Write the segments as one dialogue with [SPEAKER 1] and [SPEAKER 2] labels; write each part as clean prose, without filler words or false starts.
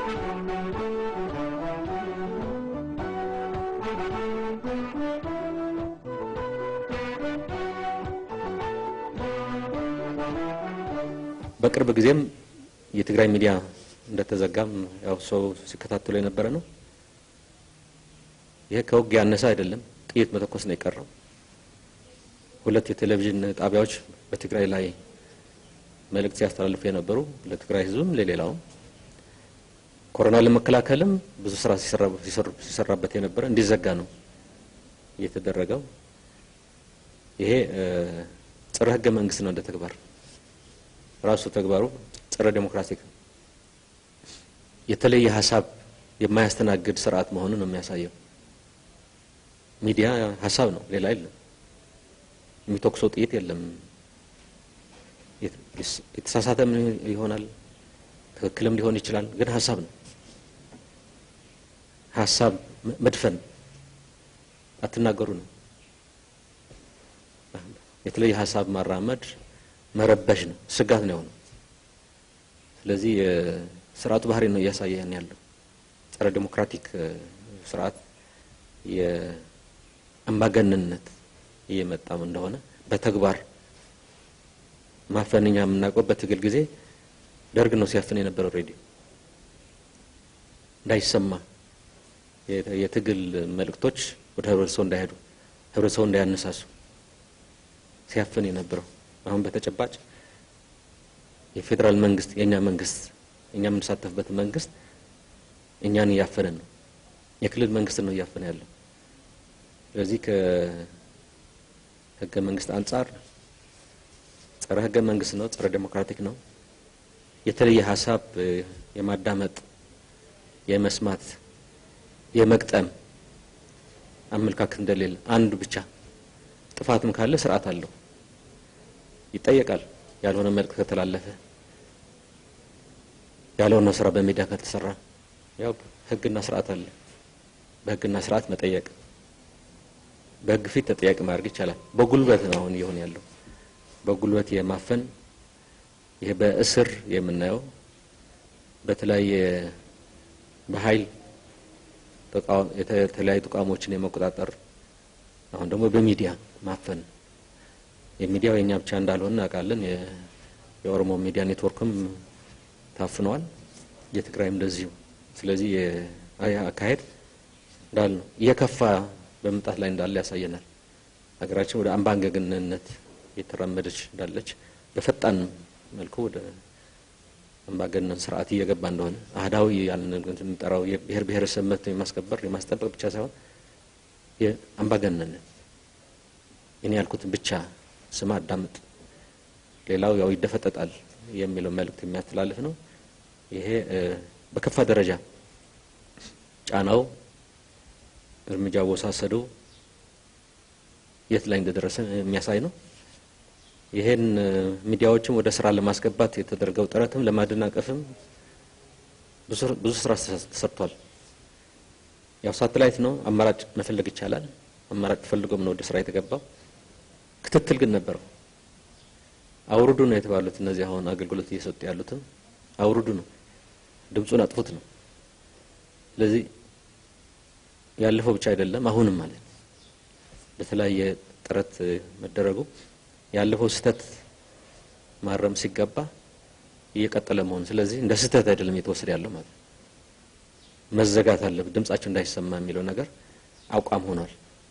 [SPEAKER 1] በቅርብ ጊዜም የትግራይ ሚዲያ እንደተዘጋም ያው ሰው ሲከታተሉ የነበረ ነው። ይሄ ከውጊያ ያነሰ አይደለም፣ ጥይት መተኮስ ነው የቀረው። ሁለት የቴሌቪዥን ጣቢያዎች በትግራይ ላይ መልእክት ሲያስተላልፉ የነበሩ ለትግራይ ህዝብም ለሌላውም ኮሮና ለመከላከልም ብዙ ስራ ሲሰራበት የነበረ እንዲዘጋ ነው የተደረገው። ይሄ ጸረ ህገ መንግስት ነው እንደ ተግባር ራሱ ተግባሩ ጸረ ዲሞክራቲክ የተለየ ሐሳብ የማያስተናግድ ስርዓት መሆኑን ነው የሚያሳየው። ሚዲያ ሐሳብ ነው ሌላ አይደለም። የሚተኩሰው ጥይት የለም። የተሳሳተም ይሆናል ትክክልም ሊሆን ይችላል፣ ግን ሐሳብ ነው። ሐሳብ መድፈን አትናገሩ ነው። የተለየ ሐሳብ ማራመድ መረበሽ ነው፣ ስጋት ነው። ስለዚህ ስርዓቱ ባህሪ ነው ያሳየን ያለው ጸረ ዲሞክራቲክ ስርዓት የአምባገነንነት እየመጣም እንደሆነ በተግባር ማፈንኛ የምናውቀው በትግል ጊዜ ደርግ ነው ሲያፈን የነበረው ሬዲዮ እንዳይሰማ የትግል መልእክቶች ወደ ህብረተሰቡ እንዳይሄዱ ህብረተሰቡ እንዳያነሳሱ ሲያፈን የነበረው አሁን በተጨባጭ የፌደራል መንግስት የኛ መንግስት እኛ የምንሳተፍበት መንግስት እኛን ያፈነ ነው። የክልል መንግስት ነው ያፈነ ያለው። ስለዚህ ከህገ መንግስት አንፃር ጸረ ህገ መንግስት ነው፣ ጸረ ዲሞክራቲክ ነው። የተለየ ሐሳብ የማዳመጥ የመስማት የመቅጠም አመልካከት እንደሌለ አንዱ ብቻ ጥፋትም ካለ ስርዓት አለው ይጠየቃል። ያልሆነ መልእክት ከተላለፈ ያልሆነ ስራ በሚዲያ ከተሰራ ያው ህግና ስርዓት አለ። በህግና ስርዓት መጠየቅ በህግ ፊት ተጠያቂ ማድረግ ይቻላል። በጉልበት ነው አሁን ይሆን ያለው በጉልበት የማፈን ይሄ በእስር የምናየው በተለያየ በኃይል የተለያዩ ተቋሞችን የመቆጣጠር አሁን ደግሞ በሚዲያ ማፈን የሚዲያው የኛ ብቻ እንዳልሆነ አቃለን የኦሮሞ ሚዲያ ኔትወርክም ታፍኗል የትግራይም እንደዚሁ። ስለዚህ አካሄድ እንዳል ነው የከፋ በመጣት ላይ እንዳለ ያሳየናል። ሀገራችን ወደ አምባገነንነት የተራመደች እንዳለች በፈጣን መልኩ ወደ አምባገነን ስርዓት እየገባ እንደሆነ አህዳዊ ያለን እንጠራው የብሔር ብሔረሰብ መብት የማስከበር የማስጠበቅ ብቻ ሳይሆን የአምባገነንነት እኔ ያልኩትን ብቻ ስማ አዳምጥ ሌላው ያው ይደፈጠጣል የሚለው መልእክት የሚያስተላልፍ ነው። ይሄ በከፋ ደረጃ ጫናው እርምጃው ወሳሰዱ የት ላይ እንደደረሰ የሚያሳይ ነው። ይሄን ሚዲያዎችም ወደ ስራ ለማስገባት የተደረገው ጥረትም ለማደናቀፍም ብዙ ስራ ተሰርቷል። ያው ሳተላይት ነው አማራጭ መፈለግ ይቻላል። አማራጭ ፈልጎም ነው ወደ ስራ የተገባው። ክትትል ግን ነበር። አውርዱ ነው የተባሉት እነዚህ አሁን አገልግሎት እየሰጡ ያሉትም አውርዱ ነው ድምጹን አጥፉት ነው። ስለዚህ ያለፈው ብቻ አይደለም አሁንም ማለት በተለያየ ጥረት መደረጉ ያለፈው ስተት ማረም ሲገባ እየቀጠለ መሆን ስለዚህ እንደ ስተት አይደለም የተወሰደ ያለው ማለት መዘጋት አለበት ድምጻቸው እንዳይሰማ የሚለው ነገር አቋም ሆኗል።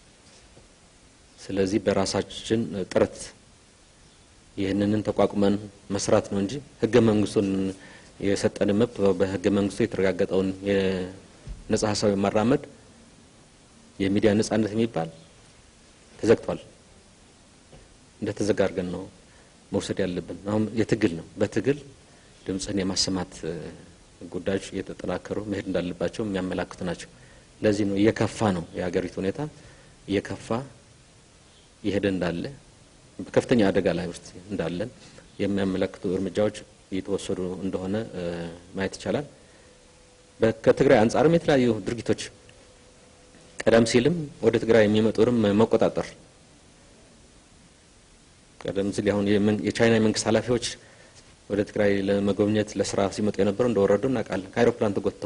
[SPEAKER 1] ስለዚህ በራሳችን ጥረት ይሄንን ተቋቁመን መስራት ነው እንጂ ህገ መንግስቱን የሰጠን መብት በህገ መንግስቱ የተረጋገጠውን የነጻ ሐሳብ ማራመድ የሚዲያ ነጻነት የሚባል ተዘግቷል። እንደተዘጋ አድርገን ነው መውሰድ ያለብን። አሁን የትግል ነው በትግል ድምጽን የማሰማት ጉዳዮች እየተጠናከሩ መሄድ እንዳለባቸው የሚያመላክቱ ናቸው። ለዚህ ነው እየከፋ ነው የሀገሪቱ ሁኔታ እየከፋ ይሄድ እንዳለ በከፍተኛ አደጋ ላይ ውስጥ እንዳለን የሚያመለክቱ እርምጃዎች እየተወሰዱ እንደሆነ ማየት ይቻላል። ከትግራይ አንፃርም የተለያዩ ድርጊቶች ቀደም ሲልም ወደ ትግራይ የሚመጡርም መቆጣጠር ቀደም ሲል አሁን የቻይና መንግስት ኃላፊዎች ወደ ትግራይ ለመጎብኘት ለስራ ሲመጡ የነበረው እንደወረዱ እናውቃለን ከአይሮፕላን ተጎተው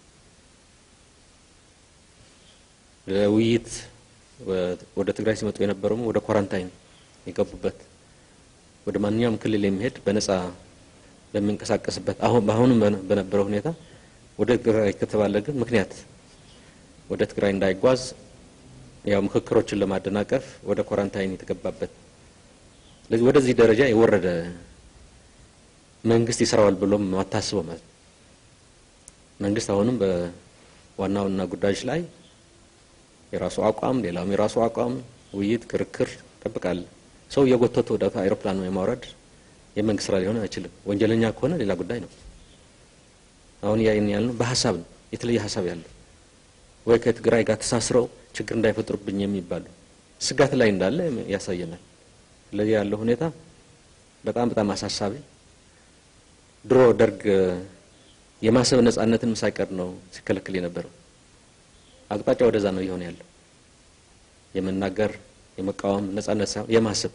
[SPEAKER 1] ለውይይት ወደ ትግራይ ሲመጡ የነበረው ወደ ኳራንታይን የገቡበት ወደ ማንኛውም ክልል የሚሄድ በነፃ በሚንቀሳቀስበት አሁን በነበረው ሁኔታ ወደ ትግራይ ከተባለ ግን ምክንያት ወደ ትግራይ እንዳይጓዝ ያው ምክክሮችን ለማደናቀፍ ወደ ኳራንታይን የተገባበት ለዚህ ወደዚህ ደረጃ የወረደ መንግስት ይሰራዋል ብሎም ማታስበው ማለት መንግስት አሁንም በዋናውና ጉዳዮች ላይ የራሱ አቋም ሌላም የራሱ አቋም ውይይት ክርክር ተጠብቃል ሰው የጎተተ ወደ አይሮፕላን የማውረድ የመንግስት ስራ ሊሆን አይችልም ወንጀለኛ ከሆነ ሌላ ጉዳይ ነው አሁን ያልነው በሐሳብ ነው የተለየ ሐሳብ ያለው ወይ ከትግራይ ጋር ተሳስረው ችግር እንዳይፈጥሩብኝ የሚባሉ ስጋት ላይ እንዳለ ያሳየናል ለዚህ ያለው ሁኔታ በጣም አሳሳቢ ድሮ ደርግ የማሰብ ነፃነትን ሳይቀር ነው ሲከለክል የነበረው አቅጣጫ ወደዛ ነው ይሆን ያለው የመናገር የመቃወም ነፃነት ሳይሆን የማሰብ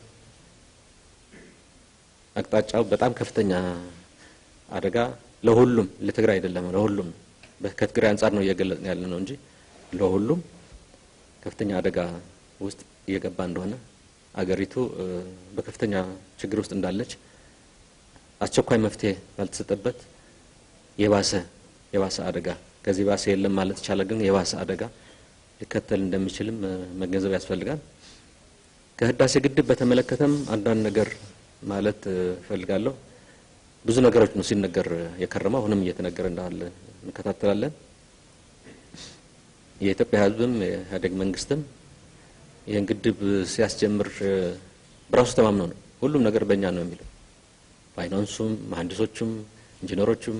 [SPEAKER 1] አቅጣጫው በጣም ከፍተኛ አደጋ ለሁሉም ለትግራይ አይደለም ለሁሉም በከትግራይ አንፃር ነው እየገለጽን ያለ ነው እንጂ ለሁሉም ከፍተኛ አደጋ ውስጥ እየገባ እንደሆነ አገሪቱ በከፍተኛ ችግር ውስጥ እንዳለች አስቸኳይ መፍትሄ ባልተሰጠበት የባሰ አደጋ ከዚህ ባሰ የለም ማለት ይቻላል ግን የባሰ አደጋ ሊከተል እንደሚችልም መገንዘብ ያስፈልጋል ከህዳሴ ግድብ በተመለከተም አንዳንድ ነገር ማለት ፈልጋለሁ ብዙ ነገሮች ነው ሲነገር የከረመው አሁንም እየተነገረ እንዳለ እንከታተላለን የኢትዮጵያ ህዝብም የኢህአዴግ መንግስትም ይሄን ግድብ ሲያስጀምር በራሱ ተማምነው ነው ሁሉም ነገር በእኛ ነው የሚለው ፋይናንሱም መሐንዲሶቹም ኢንጂነሮቹም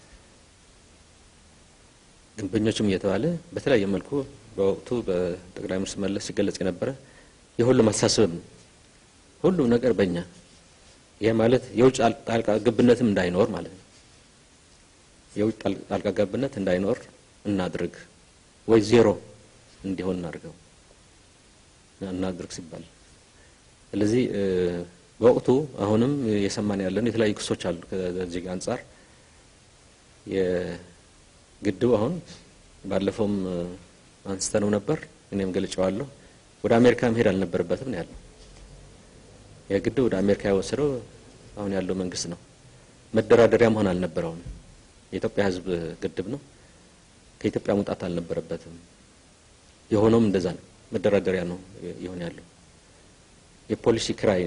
[SPEAKER 1] ግንበኞችም እየተባለ በተለያየ መልኩ በወቅቱ በጠቅላይ ሚኒስትር መለስ ሲገለጽ የነበረ የሁሉም አስተሳሰብ ሁሉም ነገር በእኛ ይሄ ማለት የውጭ ጣልቃ ገብነትም እንዳይኖር ማለት ነው የውጭ ጣልቃ ገብነት እንዳይኖር እናድርግ ወይ ዜሮ እንዲሆን እናድርግ ሲባል ስለዚህ በወቅቱ አሁንም የሰማን ያለን የተለያዩ ክሶች አሉ ከዚህ አንፃር የግድቡ አሁን ባለፈውም አንስተነው ነበር እኔም ገልጫዋለሁ ወደ አሜሪካ መሄድ አልነበረበትም ነው ያለው የግድቡ ወደ አሜሪካ የወሰደው አሁን ያለው መንግስት ነው መደራደሪያ መሆን አልነበረውም የኢትዮጵያ ህዝብ ግድብ ነው ከኢትዮጵያ መውጣት አልነበረበትም የሆነውም እንደዛ ነው መደራደሪያ ነው ይሆን ያለው የፖሊሲ ክራይ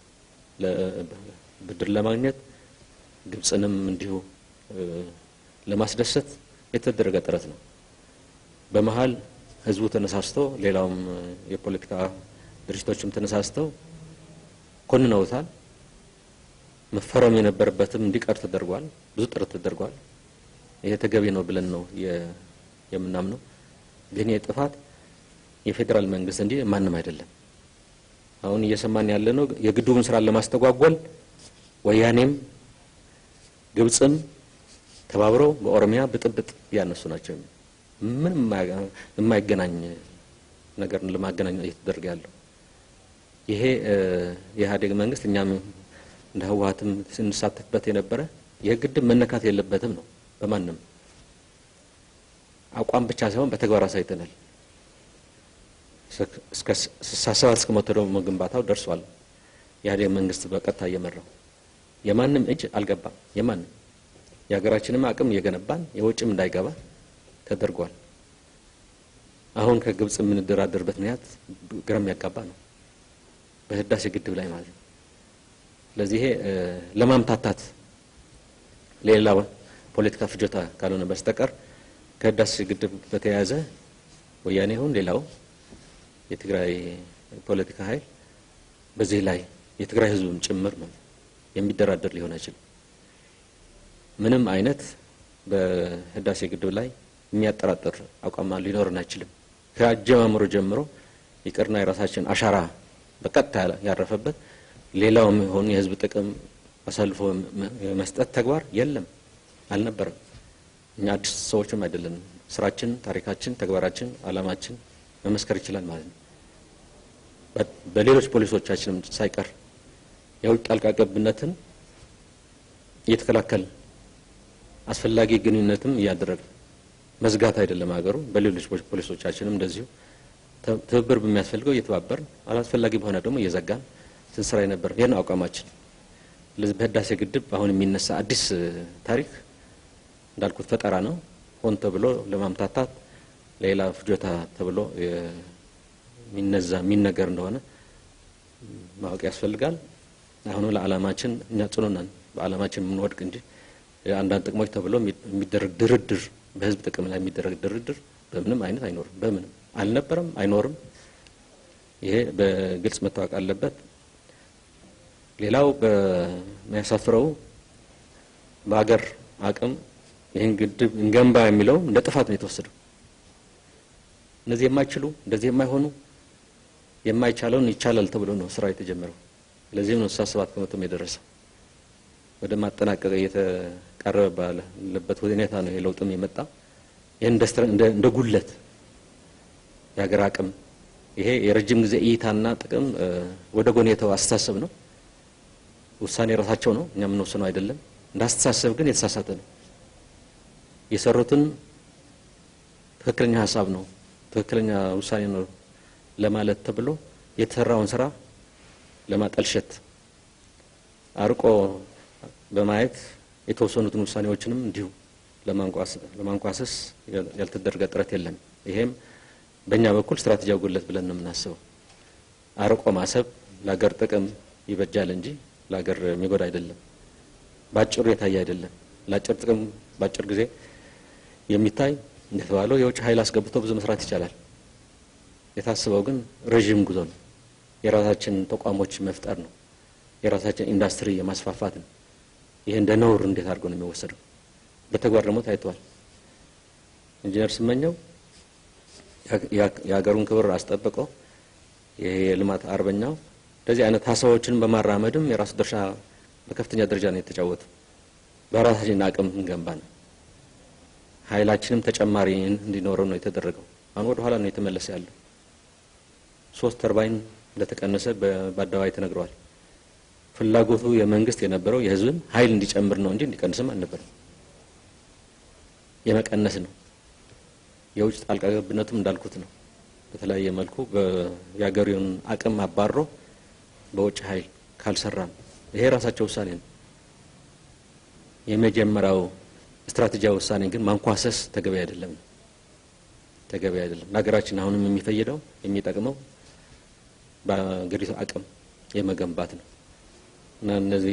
[SPEAKER 1] ለብድር ለማግኘት ግብጽንም እንዲሁ ለማስደሰት የተደረገ ጥረት ነው በመሃል ህዝቡ ተነሳስቶ ሌላውም የፖለቲካ ድርጅቶችም ተነሳስተው ኮንነውታል መፈረም የነበረበትም እንዲቀር ተደርጓል ብዙ ጥረት ተደርጓል ይሄ ተገቢ ነው ብለን ነው የምናምነው ግን የጥፋት የፌደራል መንግስት እንጂ ማንንም አይደለም አሁን እየሰማን ያለ ነው የግድቡን ስራ ለማስተጓጎል ወያኔም ግብጽም ተባብረው በኦሮሚያ ብጥብጥ ያነሱ ናቸው ምን የማይገናኝ ነገር ለማገናኘት እየተደረገ ያለው ይሄ የኢህአዴግ መንግስት እኛም እንደ ህወሓትም ስንሳተፍበት የነበረ የግድብ መነካት የለበትም ነው በማንም አቋም ብቻ ሳይሆን በተግባር አሳይተናል እስከ 67 ደግሞ ግንባታው ደርሷል የኢህአዴግ መንግስት በቀጥታ እየመራው የማንም እጅ አልገባም የማንም የሀገራችንም አቅም እየገነባን የውጭም እንዳይገባ ተደርጓል አሁን ከግብጽ የምንደራደርበት ምክንያት ግራ የሚያጋባ ነው በህዳሴ ግድብ ላይ ማለት ነው ስለዚህ ለማምታታት ሌላ ፖለቲካ ፍጆታ ካልሆነ በስተቀር ከህዳሴ ግድብ በተያያዘ ወያኔ ይሁን ሌላው የትግራይ ፖለቲካ ኃይል በዚህ ላይ የትግራይ ህዝብም ጭምር የሚደራደር ሊሆን አይችልም ምንም አይነት በህዳሴ ግድብ ላይ የሚያጠራጥር አቋም ሊኖርና አይችልም ከአጀማመሩ ጀምሮ ይቅርና የራሳችን አሻራ በቀጥታ ያረፈበት ሌላውም ሆነ የህዝብ ጥቅም አሳልፎ መስጠት ተግባር የለም አልነበረም እኛ አዲስ ሰዎችም አይደለም ስራችን ታሪካችን ተግባራችን አላማችን መመስከር ይችላል ማለት ነው በሌሎች ፖሊሶቻችንም ሳይቀር የውጭ ጣልቃ ገብነትን እየተከላከል አስፈላጊ ግንኙነትም ያደረገ መዝጋት አይደለም ሀገሩ በሌሎች ፖሊሶቻችንም እንደዚሁ ትብብር በሚያስፈልገው እየተባበር አላስፈላጊ በሆነ ደግሞ እየዘጋን ስንሰራ ነበር ይሄን አቋማችን ለዚህ በህዳሴ ግድብ አሁን የሚነሳ አዲስ ታሪክ እንዳልኩት ፈጠራ ነው ሆን ተብሎ ለማምታታት ሌላ ፍጆታ ተብሎ የሚነገር እንደሆነ ማወቅ ያስፈልጋል አሁን ለዓላማችን እኛ ጽኑናን በዓላማችን ምን ወድቅ እንጂ አንዳንድ ጥቅሞች ተብሎ የሚደረግ ድርድር በህዝብ ጥቅም ላይ የሚደረግ ድርድር በምንም አይነት አይኖርም በምንም አልነበረም አይኖርም ይሄ በግልጽ መታወቅ አለበት ሌላው በሚያሳፍረው በአገር አቅም ይሄን ግድብ እንገንባ የሚለው እንደ ጥፋት ነው የተወሰደው እነዚህ የማይችሉ እንደዚህ የማይሆኑ የማይቻለውን ይቻላል ተብሎ ነው ስራ የተጀመረው ለዚህ ነው 67 ከመቶ የደረሰው ወደ ማጠናቀቅ የተቃረበ ባለበት ሁኔታ ነው የለውጥም የመጣ ይሄን እንደ ጉለት ያገር አቅም ይሄ የረጅም ጊዜ እይታና ጥቅም ወደ ጎን የተው አስተሳሰብ ነው ውሳኔ ራሳቸው ነው እኛ ምን ወሰነው አይደለም እንዳስተሳሰብ ግን የተሳሳተ ነው የሰሩትን ትክክለኛ ሐሳብ ነው ትክክለኛ ውሳኔ ነው ለማለት ተብሎ የተሰራውን ስራ ለማጠልሸት አርቆ በማየት የተወሰኑትን ውሳኔዎችንም እንዲሁ ለማንቋሰስ ያልተደረገ ጥረት የለም ይሄም በእኛ በኩል ስትራቴጂያዊ ጉለት ብለን ነው የምናስበው አርቆ ማሰብ ለሀገር ጥቅም ይበጃል እንጂ ለሀገር የሚጎዳ አይደለም ባጭሩ የታየ አይደለም ለአጭር ጥቅም ባጭር ጊዜ የሚታይ እንደተባለው የውጭ ኃይል አስገብቶ ብዙ መስራት ይቻላል የታሰበው ግን ረጅም ጉዞ ነው የራሳችን ተቋሞች መፍጠር ነው የራሳችን ኢንዱስትሪ የማስፋፋት ነው ይሄ እንደ ነውር እንዴት አድርጎ ነው የሚወሰደው በተግባር ደግሞ ታይቷል ኢንጂነር ስመኘው የሀገሩን ክብር አስጠብቆ የልማት አርበኛው እንደዚህ አይነት ሐሳቦችን በማራመድም የራሱ ድርሻ በከፍተኛ ደረጃ ነው የተጫወተው በራሳችን አቅም እንገንባ ነው ኃይላችንም ተጨማሪ እንዲኖረው ነው የተደረገው አሁን ወደ ኋላ ነው የተመለሰ ያለው 3 ተርባይን እንደተቀነሰ በአደባባይ ተነግሯል ፍላጎቱ የመንግስት የነበረው የህዝብን ኃይል እንዲጨምር ነው እንጂ እንዲቀንስም አልነበረም የመቀነስ ነው የውጭ ጣልቃ ገብነቱም እንዳልኩት ነው በተለያየ መልኩ በያገሩን አቅም አባሮ በውጭ ኃይል ካልሰራም ይሄ ራሳቸው ውሳኔ ነው የመጀመሪያው ስትራቴጂያዊ ውሳኔ ግን ማንኳሰስ ተገቢ አይደለም ሀገራችን አሁንም የሚፈይደው የሚጠቅመው በአገሪቱ አቅም የመገንባት ነው እና እነዚህ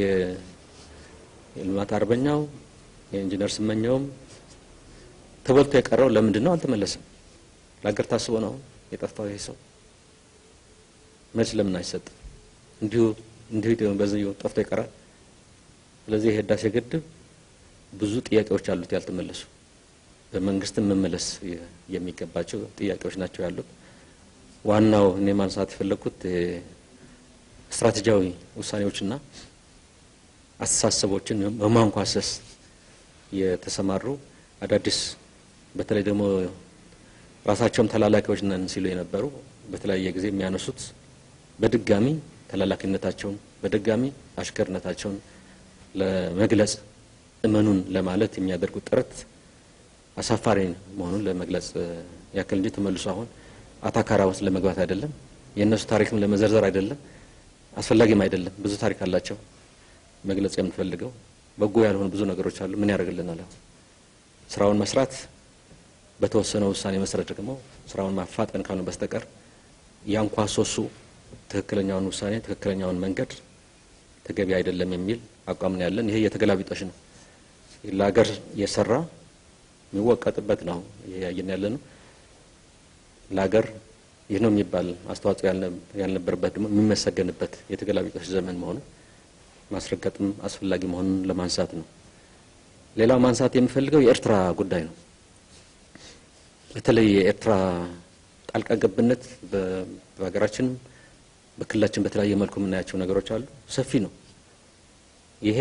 [SPEAKER 1] የልማት አርበኛው የኢንጂነር ስመኘውም ተበልቶ የቀረው ለምንድን ነው አልተመለሰም ለሀገር ታስቦ ነው የጠፋው ይሄ ሰው መልስ ለምን አይሰጥም እንዲሁ በዚህ ጠፍቶ ይቀራል ስለዚህ ህዳሴ ግድብ ብዙ ጥያቄዎች አሉት ያልተመለሱ በመንግስትም መመለስ የሚገባቸው ጥያቄዎች ናቸው ያሉት ዋናው እኔ ማንሳት የፈለኩት ስትራቴጂያዊ ውሳኔዎችና አስተሳሰቦችን በማንኳሰስ የተሰማሩ አዳዲስ በተለይ ደግሞ ራሳቸውም ተላላኪዎች ነን ሲሉ የነበሩ በተለያየ ጊዜ የሚያነሱት በድጋሚ ተላላኪነታቸውን በድጋሚ አሽከርነታቸውን ለመግለጽ እመኑን ለማለት የሚያደርጉት ጥረት አሳፋሪ መሆኑን ለመግለጽ ያክል እንጂ ተመልሶ አሁን አታካራ ውስጥ ለመግባት አይደለም የነሱ ታሪክም ለመዘርዘር አይደለም አስፈላጊም አይደለም ብዙ ታሪክ አላቸው መግለጽ የምንፈልገው በጎ ያልሆኑ ብዙ ነገሮች አሉ ምን ያደርግልናል ስራውን መስራት በተወሰነው ውሳኔ መሰረት ደግሞ ስራውን ማፋጠን ካሉ በስተቀር ያንኳሶሱ ትክክለኛውን ውሳኔ ትክክለኛውን መንገድ ተገቢ አይደለም የሚል አቋም ነው ያለን ይሄ የተገላቢጦሽ ነው ለሀገር የሰራ የሚወቀጥበት ነው ያየን ያለነው ለሀገር ይህ ነው የሚባል አስተዋጽኦ ያልነበረበት ደግሞ የሚመሰገንበት የተገላቢጦሽ ዘመን መሆኑ ማስረገጥም አስፈላጊ መሆኑን ለማንሳት ነው ሌላው ማንሳት የሚፈልገው የኤርትራ ጉዳይ ነው በተለይ የኤርትራ ጣልቃ ገብነት በሀገራችን በክልላችን በተለያየ መልኩ የምናያቸው ነገሮች አሉ ሰፊ ነው ይሄ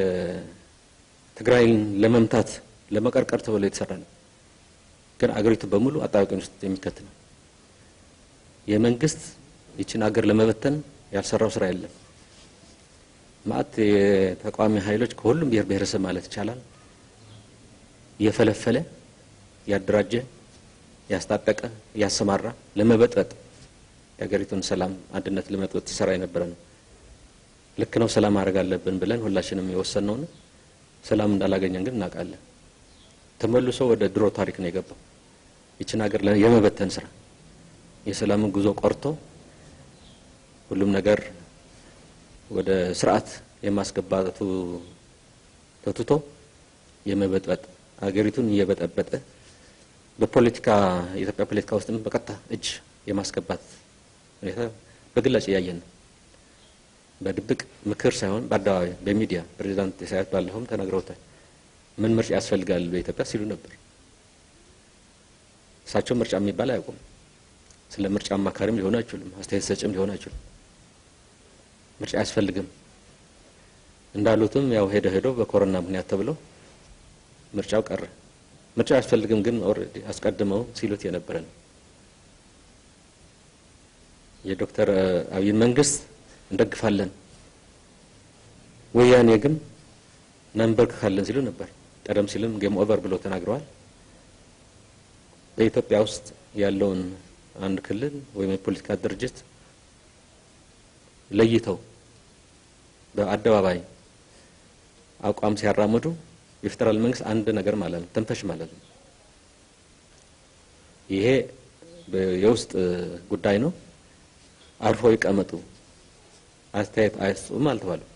[SPEAKER 1] ትግራይን ለመምታት ለመቀርቀር ተብሎ የተሰራ ነው ግን አገሪቱ በሙሉ አጣብቂኝ ውስጥ የሚከት ነው የመንግስት ይችን አገር ለመበተን ያልሰራው ስራ የለም ማት የተቋሚ ኃይሎች ከሁሉም ብሔር ብሔረሰብ ማለት ይቻላል የፈለፈለ ያደራጀ ያስታጠቀ ያሰማራ ለመበጥበጥ የሀገሪቱን ሰላም አንድነት ለመበጥበጥ ሲሰራ የነበረ ነው። ልክ ነው ሰላም ማድረግ አለብን ብለን ሁላችንም የወሰነው ነው። ሰላም እንዳላገኘን ግን እናውቃለን። ተመልሶ ወደ ድሮ ታሪክ ነው የገባው። ይችን ሀገር የመበተን ስራ የሰላምን ጉዞ ቆርጦ ሁሉም ነገር ወደ ስርዓት የማስገባቱ ተትቶ የመበጥበጥ ሀገሪቱን እየበጠበጠ በፖለቲካ የኢትዮጵያ ፖለቲካ ውስጥም በቀጥታ እጅ የማስገባት ሁኔታ በግላጭ ያያየን ነው። በድብቅ ምክር ሳይሆን በአደባባይ በሚዲያ ፕሬዝዳንት ኢሳያስ ባለፈውም ተናግረውታል። ምን ምርጫ ያስፈልጋል በኢትዮጵያ ሲሉ ነበር። እሳቸው ምርጫ የሚባል አያውቁም። ስለ ምርጫ አማካሪም ሊሆኑ አይችሉም፣ አስተያየት ሰጭም ሊሆኑ አይችሉም። ምርጫ ያስፈልግም እንዳሉትም ያው ሄዶ በኮሮና ምክንያት ተብሎ ምርጫው ቀረ። ምርጫ ያስፈልግም ግን ኦሬዲ አስቀድመው ሲሉት የነበረ ነው። የዶክተር አብይ መንግስት እንደግፋለን ወያኔ ግን እናንበርክካለን ሲሉ ነበር። ቀደም ሲልም ጌም ኦቨር ብለው ተናግረዋል። በኢትዮጵያ ውስጥ ያለውን አንድ ክልል ወይም የፖለቲካ ድርጅት ለይተው በአደባባይ አቋም ሲያራምዱ የፌደራል መንግስት አንድ ነገር ማለት ነው ተንፈሽ ማለት ነው። ይሄ የውስጥ ጉዳይ ነው። አርፎ ይቀመጡ አስተያየት አይስጡም አልተባለም።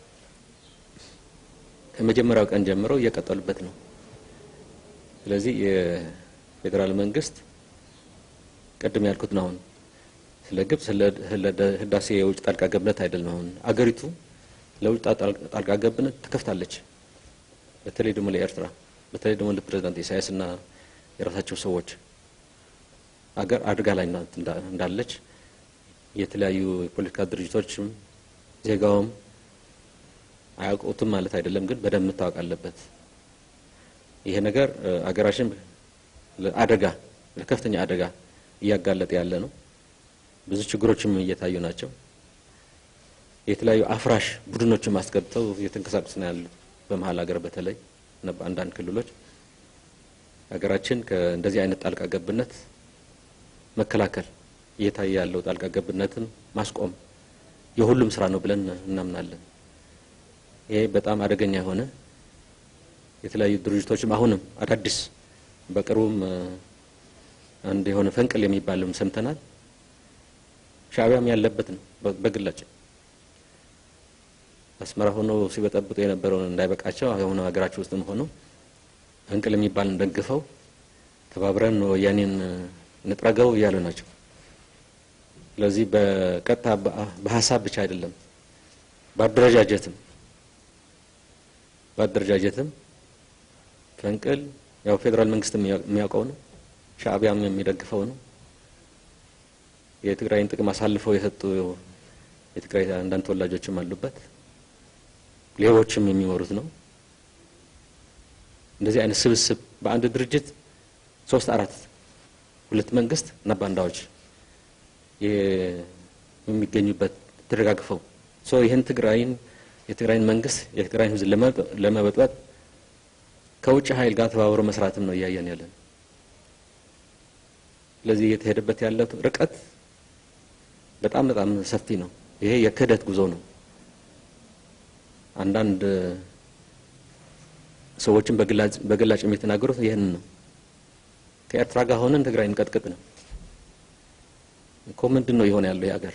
[SPEAKER 1] ከመጀመሪያው ቀን ጀምሮ እየቀጠሉበት ነው። ስለዚህ የፌደራል መንግስት ቀደም ያልኩት ነው ስለ ግብጽ ስለ ህዳሴ የውጭ ጣልቃ ገብነት አይደለም። አሁን አገሪቱ ለውጭ ጣልቃ ገብነት ተከፍታለች። በተለይ ደግሞ ለኤርትራ በተለይ ደግሞ ለፕሬዝዳንት ኢሳያስና የራሳቸው ሰዎች አገር አድጋ ላይ እንዳለች የተለያዩ የፖለቲካ ድርጅቶችም ዜጋውም አያውቁትም ማለት አይደለም፣ ግን በደንብ መታወቅ አለበት። ይሄ ነገር አገራችን ለአደጋ ለከፍተኛ አደጋ እያጋለጠ ያለ ነው። ብዙ ችግሮችም እየታዩ ናቸው። የተለያዩ አፍራሽ ቡድኖችን ማስገብተው እየተንቀሳቀሱ ነው ያሉት በመሃል ሀገር በተለይ አንዳንድ ክልሎች። ሀገራችን ከእንደዚህ አይነት ጣልቃ ገብነት መከላከል እየታየ ያለው ጣልቃ ገብነትን ማስቆም የሁሉም ስራ ነው ብለን እናምናለን። ይሄ በጣም አደገኛ የሆነ የተለያዩ ድርጅቶችም አሁንም አዳዲስ በቅርቡም አንድ የሆነ ፈንቅል የሚባልም ሰምተናል። ሻዕቢያም ያለበት ነው በግላጭ አስመራ ሆኖ ሲበጠብጡ የነበረውን እንዳይበቃቸው አሁን ሀገራችን ውስጥም ሆኖ ፈንቅል የሚባልን ደግፈው ተባብረን ወያኔን እንጥረገው እያሉ ናቸው። ስለዚህ በቀጥታ በሐሳብ ብቻ አይደለም በአደረጃጀትም ፈንቅል ያው ፌደራል መንግስትም የሚያውቀው ነው፣ ሻዕቢያም የሚደግፈው ነው። የትግራይን ጥቅም አሳልፈው የሰጡ የትግራይ አንዳንድ ተወላጆችም አሉበት፣ ሌቦችም የሚወሩት ነው። እንደዚህ አይነት ስብስብ በአንድ ድርጅት 3-4 ሁለት መንግስት እና ባንዳዎች የሚገኙበት ተደጋግፈው ይሄን የትግራይን መንግስት የትግራይን ህዝብ ለመበጥበጥ ከውጭ ኃይል ጋር ተባብሮ መስራትም ነው እያየን ያለን። ስለዚህ የተሄደበት ያለው ርቀት በጣም ሰፊ ነው። ይሄ የክህደት ጉዞ ነው። አንዳንድ ሰዎችን በግላጭ የሚተናገሩት ይሄን ነው። ከኤርትራ ጋር ሆነን ትግራይን ቀጥቅጥ ነው እኮ። ምንድነው ይሆን ያለው የሀገር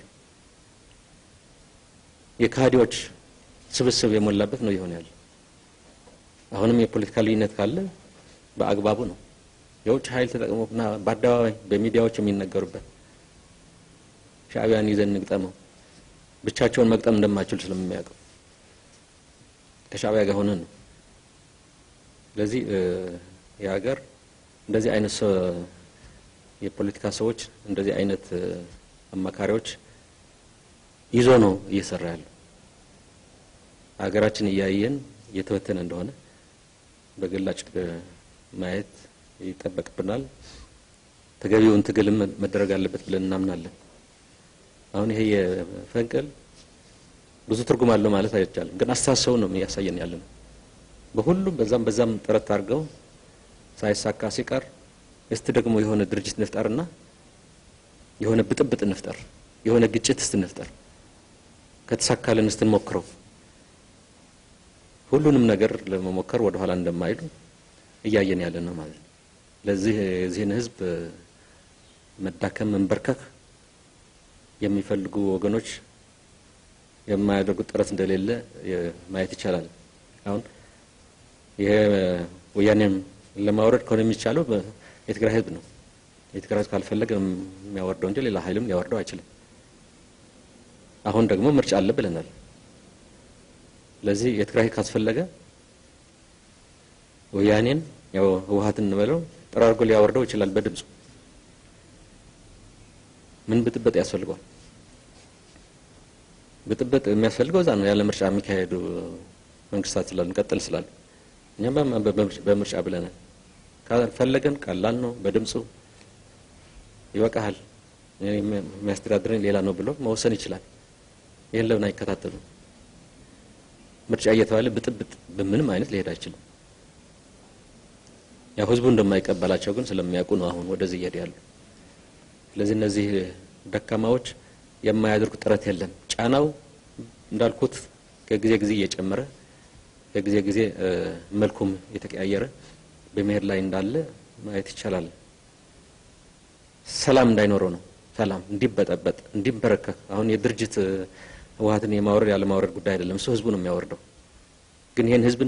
[SPEAKER 1] የካዲዎች ስብስብ የሞላበት ነው ይሆን ያለው። አሁንም የፖለቲካ ልዩነት ካለ በአግባቡ ነው የውጭ ኃይል ተጠቅሞና በአደባባይ በሚዲያዎች የሚነገሩበት ሻዕቢያን ይዘን እንግጠመው ብቻቸውን መግጠም እንደማይችሉ ስለሚያውቀው ከሻዕቢያ ጋር ሆነን ነው። ስለዚህ የሀገር እንደዚህ አይነት የፖለቲካ ሰዎች እንደዚህ አይነት አማካሪዎች ይዞ ነው እየሰራ ያለው። ሀገራችን እያየን እየተበተነ እንደሆነ በግላጭ ማየት ይጠበቅብናል። ተገቢውን ትግል መደረግ አለበት ብለን እናምናለን። አሁን ይሄ የፈንቅል ብዙ ትርጉም አለው ማለት አይቻልም ግን አስተሳሰቡ ነው የሚያሳየን ያለነው በሁሉም በዛም ጥረት አድርገው ሳይሳካ ሲቀር እስቲ ደግሞ የሆነ ድርጅት ንፍጠርና የሆነ ብጥብጥ ንፍጠር የሆነ ግጭት ንፍጠር ከተሳካልን እንሞክረው ሁሉንም ነገር ለመሞከር ወደ ኋላ እንደማይሉ እያየን ያለነው ማለት ነው ለዚህ የዚህን ህዝብ መዳከም መንበርከክ የሚፈልጉ ወገኖች የማያደርጉት ጥረት እንደሌለ ማየት ይቻላል አሁን ይሄ ወያኔም ለማውረድ ኢኮኖሚ ይቻለው የትግራይ ህዝብ ነው የትግራይ ካልፈለገ የሚያወርደው እንጂ ሌላ ኃይልም ሊያወርደው አይችልም አሁን ደግሞ ምርጫ አለ ብለናል ለዚህ የትግራይ ካስፈለገ ወያኔን ያው ህወሓትን እንበለው ጠራርጎ ሊያወርደው ይችላል በድምጽ ምን ብጥብጥ ያስፈልገዋል ብጥብጥ የሚያስፈልገው እዛ ነው ያለ ምርጫ የሚካሄዱ መንግስታት ስለንቀጥል ስላሉ እኛም በምርጫ ብለናል ካልፈለገን ቀላል ነው በድምጹ ይወቃል የሚያስተዳድረን ሌላ ነው ብሎ መወሰን ይችላል ይሄን ለምን አይከታተሉ ምርጫ እየተባለ ብጥብጥ በምንም አይነት ሊሄድ አይችልም ያው ህዝቡ እንደማይቀበላቸው ግን ስለሚያውቁ ነው አሁን ወደዚህ ይሄዳሉ ስለዚህ እነዚህ ደካማዎች የማያደርጉት ጥረት የለም ጫናው እንዳልኩት ከጊዜ እየጨመረ ከጊዜ መልኩም የተቀያየረ በመሄድ ላይ እንዳለ ማየት ይቻላል ሰላም እንዳይኖረው ነው ሰላም እንዲበጠበጥ እንዲበረከክ አሁን የድርጅት ህወሓትን የማውረድ ያለ ማውረድ ጉዳይ አይደለም እሱ ህዝቡ ነው የሚያወርደው ግን ይሄን ህዝብን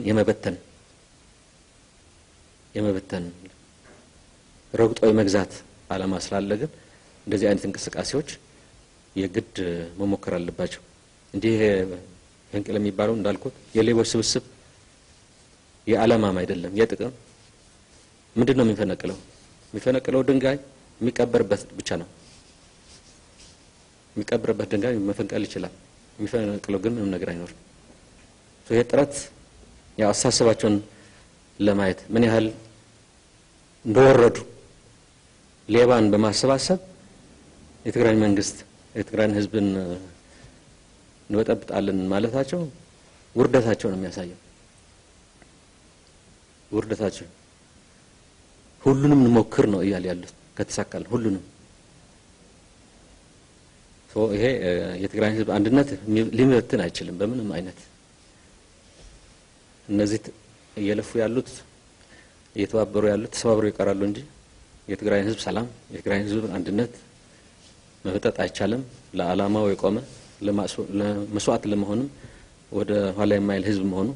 [SPEAKER 1] የመበተን ረግጦ የመግዛት ዓላማ ስላለ ግን እንደዚህ አይነት እንቅስቃሴዎች የግድ መሞከር አለባቸው እንዲህ እንቅልም የሚባለው እንዳልኩት የሌቦች ስብስብ የዓላማም አይደለም የጥቅም ምንድነው የሚፈነቅለው ድንጋይ የሚቀበርበት ብቻ ነው የሚቀበርበት ድንጋይ መፈንቀል ይችላል የሚፈነቅለው ግን ምንም ነገር አይኖርም ይሄ ጥረት ያው አሳስባቸውን ለማየት ምን ያህል እንደወረዱ ሌባን በማሰባሰብ የትግራይ መንግስት የትግራይን ህዝብን እንወጣጣለን ማለታቸው ውርደታቸው ነው የሚያሳየው ውርደታቸው ሁሉንም እንሞክር ነው ያሉት ከተሳካል ሁሉንም ይሄ የትግራይ ህዝብ አንድነት ሊመትን አይችልም በምንም አይነት እነዚህ እየለፉ ያሉት እየተባበሩ ያሉት ተባብረው ይቀራሉ እንጂ የትግራይ ህዝብ ሰላም የትግራይ ህዝብ አንድነት መፍጠጥ አይቻልም ለዓላማው የቆመ ለመስዋዕት ለመሆንም ወደ ኋላ የማይል ህዝብ መሆኑ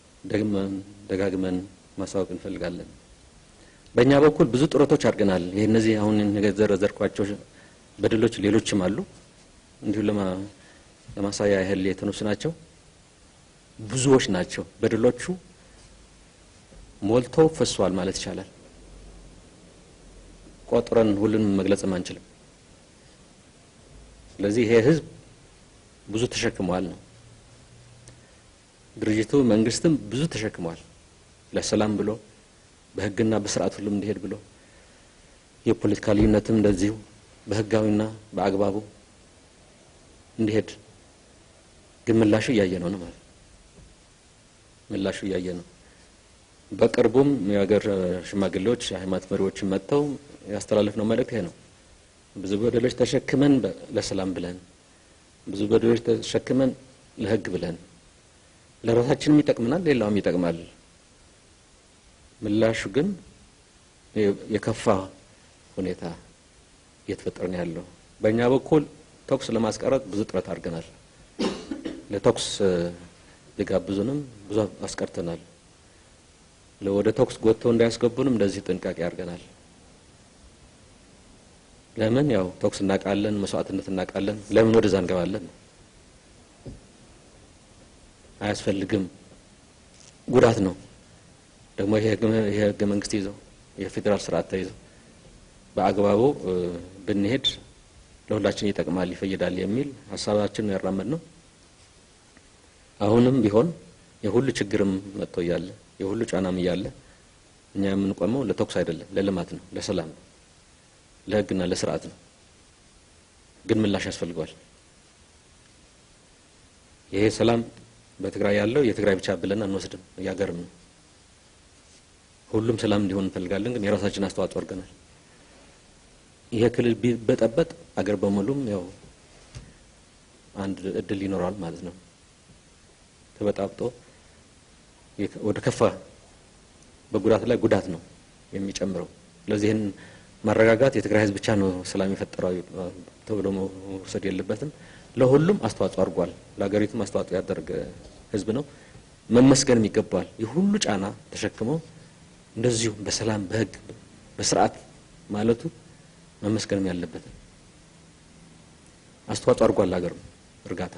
[SPEAKER 1] ደጋግመን ማሳወቅ እንፈልጋለን በእኛ በኩል ብዙ ጥረቶች አድርገናል ይሄ እነዚህ አሁን የዘረዘርኳቸው በደሎች ሌሎችም አሉ እንዲሁ ለማሳያ ያህል የተነሱ ናቸው ብዙዎች ናቸው በደሎቹ ሞልተው ፈሷል ማለት ይቻላል ቆጥረን ሁሉንም መግለጽ አንችልም ስለዚህ ይሄ ህዝብ ብዙ ተሸክሟል ነው ድርጅቱ መንግስትም ብዙ ተሸክሟል ለሰላም ብሎ በህግና በስርዓት ሁሉም እንዲሄድ ብሎ የፖለቲካ ልዩነትም እንደዚሁ በህጋዊና በአግባቡ እንዲሄድ ግን ምላሹ ያየነው ነው ማለት ምላሹ ያየነው በቅርቡም የሀገር ሽማግሌዎች የሃይማኖት መሪዎች መጥተው ያስተላለፍነው መልእክት ይሄ ነው ብዙ በደሎች ተሸክመን ለሰላም ብለን ብዙ በደሎች ተሸክመን ለህግ ብለን ለራሳችንም ይጠቅመናል ሌላውም ይጠቅማል ምላሹ ግን የከፋ ሁኔታ እየተፈጠረ ነው ያለው በእኛ በኩል ተኩስ ለማስቀረት ብዙ ጥረት አድርገናል ለተኩስ ሊጋብዙንም ብዙ አስቀርተናል ለወደ ተኩስ ጎተው እንዳያስገቡንም እንደዚህ ጥንቃቄ አድርገናል ለምን ያው ተኩስ እናቃለን መስዋዕትነት እናቃለን ለምን ወደዛ እንገባለን አያስፈልግም ጉዳት ነው ደግሞ ይሄ ህገ መንግስት ይዘው የፌደራል ስርዓት ተይዘው በአግባቡ ብንሄድ ለሁላችን ይጠቅማል ይፈይዳል የሚል ሐሳባችን ያራመድ ነው አሁንም ቢሆን የሁሉ ችግርም መጥቶ ያለ የሁሉ ጫናም ያለ እኛ የምንቆመው ለተኩስ አይደለም ለልማት ነው ለሰላም ነው ለህግና ለስርዓት ነው ግን ምላሽ ያስፈልጋል ይሄ ሰላም በትግራይ ያለው የትግራይ ብቻ ብለን አንወስድም ያገርም ሁሉም ሰላም እንዲሆን እንፈልጋለን ግን የራሳችን አስተዋጽኦ አድርገናል ይሄ ክልል ቢበጠበጥ አገር በሙሉም ያው አንድ እድል ይኖራል ማለት ነው ተበጣብጦ ወደ ከፋ በጉዳት ላይ ጉዳት ነው የሚጨምረው ለዚህን ማረጋጋት የትግራይ ህዝብ ብቻ ነው ሰላም የፈጠረው ተብሎ መውሰድ የለበትም ለሁሉም አስተዋጽኦ አድርጓል ለሀገሪቱም አስተዋጽኦ ያደረገ ህዝብ ነው መመስገን ይገባል ይሁሉ ጫና ተሸክሞ እንደዚሁ በሰላም በህግ በስርዓት ማለቱ መመስገን ያለበት አስተዋጽኦ አድርጓል ሀገር እርጋታ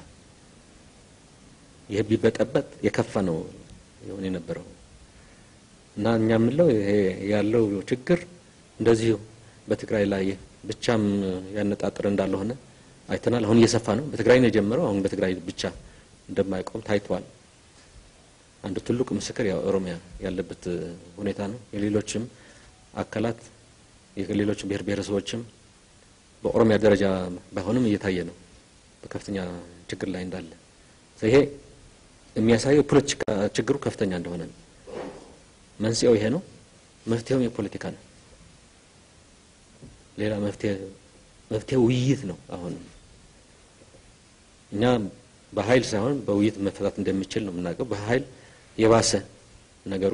[SPEAKER 1] ይሄ ቢበጠበጥ የከፋ ነው የሆነ የነበረው እና እኛ ምንለው ይሄ ያለው ችግር እንደዚሁ በትግራይ ላይ ብቻም ያነጣጥር እንዳልሆነ አይተናል አሁን እየሰፋ ነው በትግራይ ነው የጀመረው አሁን በትግራይ ብቻ እንደማይቆም ታይቷል አንዱ ትልቁ ምስክር ያው ኦሮሚያ ያለበት ሁኔታ ነው የሌሎችም አካላት የሌሎች ብሔር ብሔረሰቦችም በኦሮሚያ ደረጃ ባይሆንም እየታየ ነው በከፍተኛ ችግር ላይ እንዳለ ይሄ የሚያሳየው ፖለቲካ ችግሩ ከፍተኛ እንደሆነ ነው መንስኤው ይሄ ነው መፍትሄው የፖለቲካ ነው ሌላ መፍትሄው ውይይት ነው አሁን እኛ በኃይል ሳይሆን በውይይት መፈታት እንደሚችል ነው የምናውቀው በኃይል የባሰ ነገሩ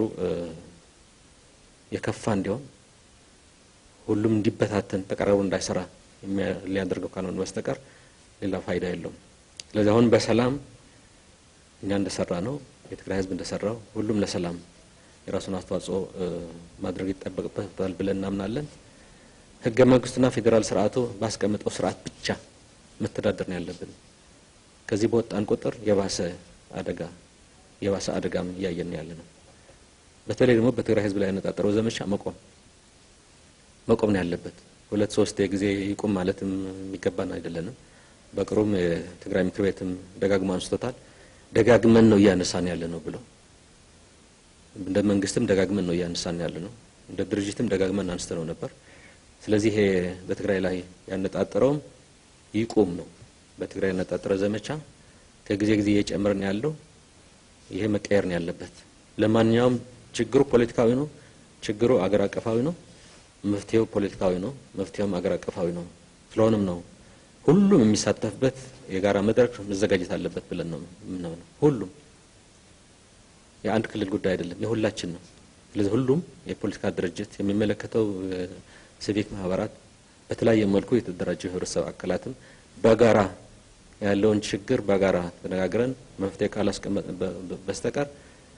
[SPEAKER 1] የከፋ እንዲሆን ሁሉም እንዲበታተን ተቀራርቦ እንዳይሰራ ሊያደርገው ካልሆነ በስተቀር ሌላ ፋይዳ የለውም ስለዚህ አሁን በሰላም እኛ እንደሰራ ነው የትግራይ ህዝብ እንደሰራው ሁሉም ለሰላም የራሱን አስተዋጽኦ ማድረግ ይጠበቅበታል ብለን እናምናለን ህገ መንግስቱና ፌደራል ስርዓቱ ባስቀመጠው ስርዓት ብቻ መተዳደር ነው ያለብን ከዚህ በወጣን ቁጥር የባሰ አደጋም ያየን ያለ ነው በተለይ ደግሞ በትግራይ ህዝብ ላይ ያነጣጠረው ዘመቻ መቆም ነው ያለበት 2-3 ጊዜ ይቆም ማለትም የሚገባን አይደለም በቅሩም የትግራይ ምክር ቤትም ደጋግሞ አንስቶታል ደጋግመን ነው ያነሳን ያለ ነው ብሎ እንደ መንግስትም ደጋግመን ነው ያነሳን ያለ ነው እንደ ድርጅትም ደጋግመን አንስተነው ነበር ስለዚህ ይሄ በትግራይ ላይ ያነጣጠረው ይቆም ነው በትግራይ ያነጣጠረ ዘመቻ ከጊዜ ጊዜ እየጨመረን ያለው ይሄ መቀየር ነው ያለበት ለማንኛውም ችግሩ ፖለቲካዊ ነው ችግሩ አገር አቀፋዊ ነው መፍትሄው ፖለቲካዊ ነው መፍትሄውም አገር አቀፋዊ ነው ስለሆነም ነው ሁሉም የሚሳተፍበት የጋራ መድረክ መዘጋጀት አለበት ብለን ነው ምናምን ሁሉም የአንድ ክልል ጉዳይ አይደለም የሁላችን ነው ስለዚህ ሁሉም የፖለቲካ ድርጅት የሚመለከተው ሲቪክ ማህበራት በተለያየ መልኩ የተደራጀው ህብረተሰብ አካላትም በጋራ ያለውን ችግር በጋራ ተነጋግረን መፍትሄ ካላስቀመጥ በስተቀር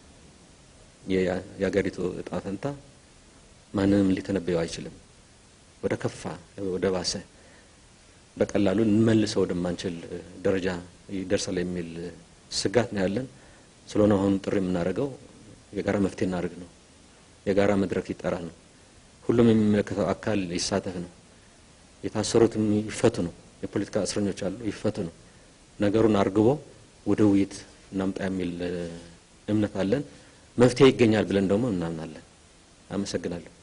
[SPEAKER 1] የሀገሪቱ ዕጣ ፈንታ ማንንም ሊተነበየው አይችልም ወደ ከፋ ወደ ባሰ በቀላሉ እንመልሰው ወደማንችል ደረጃ ይደርሳል የሚል ስጋት ነው ያለን ስለሆነ አሁን ጥሪ የምናደርገው የጋራ መፍትሄ እናድርግ ነው የጋራ መድረክ ይጠራ ነው ሁሉም የሚመለከተው አካል ይሳተፍ ነው የታሰሩትም ይፈቱ ነው የፖለቲካ እስረኞች አሉ ይፈቱ ነው ነገሩን አርግቦ ወደ ውይይት እናምጣ የሚል እምነት አለን መፍትሄ ይገኛል ብለን ደግሞ እናምናለን አመሰግናለሁ